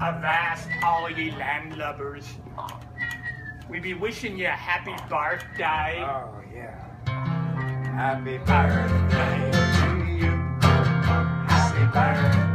Avast all ye landlubbers. We be wishing you a happy birthday. Oh, yeah. Happy birthday to you. Happy birthday.